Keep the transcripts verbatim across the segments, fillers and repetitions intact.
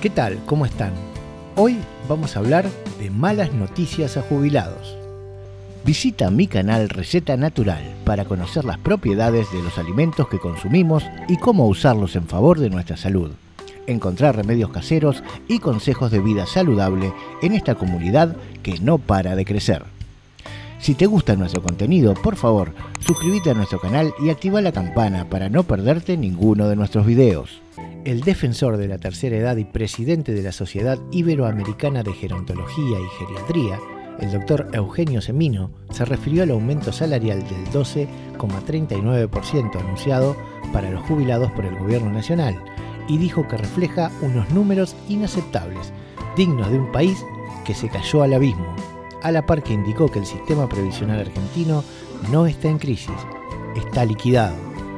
¿Qué tal? ¿Cómo están? Hoy vamos a hablar de malas noticias a jubilados. Visita mi canal Receta Natural para conocer las propiedades de los alimentos que consumimos y cómo usarlos en favor de nuestra salud. Encontrar remedios caseros y consejos de vida saludable en esta comunidad que no para de crecer. Si te gusta nuestro contenido, por favor, suscríbete a nuestro canal y activa la campana para no perderte ninguno de nuestros videos. El defensor de la tercera edad y presidente de la Sociedad Iberoamericana de Gerontología y Geriatría, el doctor Eugenio Semino, se refirió al aumento salarial del doce coma treinta y nueve por ciento anunciado para los jubilados por el Gobierno Nacional y dijo que refleja unos números inaceptables, dignos de un país que se cayó al abismo, a la par que indicó que el sistema previsional argentino no está en crisis, está liquidado.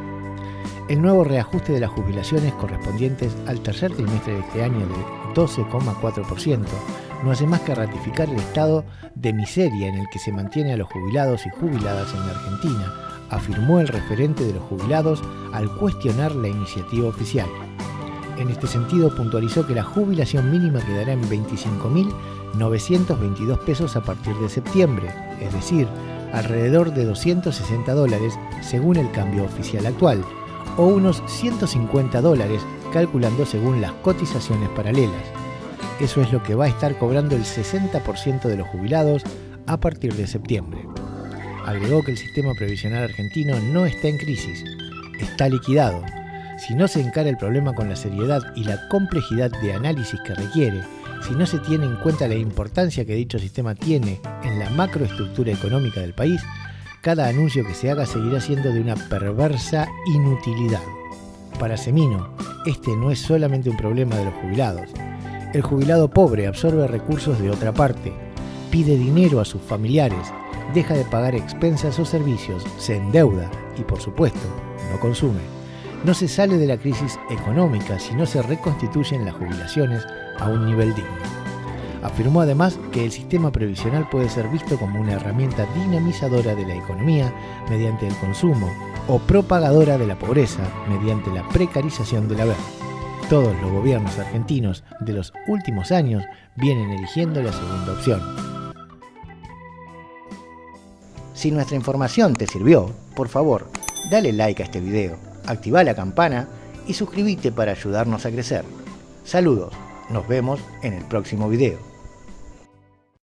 El nuevo reajuste de las jubilaciones correspondientes al tercer trimestre de este año de doce coma cuatro por ciento no hace más que ratificar el estado de miseria en el que se mantiene a los jubilados y jubiladas en la Argentina, afirmó el referente de los jubilados al cuestionar la iniciativa oficial. En este sentido, puntualizó que la jubilación mínima quedará en veinticinco mil novecientos veintidós pesos a partir de septiembre, es decir, alrededor de doscientos sesenta dólares según el cambio oficial actual, o unos ciento cincuenta dólares calculando según las cotizaciones paralelas. Eso es lo que va a estar cobrando el sesenta por ciento de los jubilados a partir de septiembre. Agregó que el sistema previsional argentino no está en crisis, está liquidado. Si no se encara el problema con la seriedad y la complejidad de análisis que requiere, si no se tiene en cuenta la importancia que dicho sistema tiene en la macroestructura económica del país, cada anuncio que se haga seguirá siendo de una perversa inutilidad. Para Semino, este no es solamente un problema de los jubilados. El jubilado pobre absorbe recursos de otra parte, pide dinero a sus familiares, deja de pagar expensas o servicios, se endeuda y, por supuesto, no consume. No se sale de la crisis económica si no se reconstituyen las jubilaciones a un nivel digno. Afirmó además que el sistema previsional puede ser visto como una herramienta dinamizadora de la economía mediante el consumo o propagadora de la pobreza mediante la precarización del haber. Todos los gobiernos argentinos de los últimos años vienen eligiendo la segunda opción. Si nuestra información te sirvió, por favor, dale like a este video, activa la campana y suscríbete para ayudarnos a crecer. Saludos, nos vemos en el próximo video.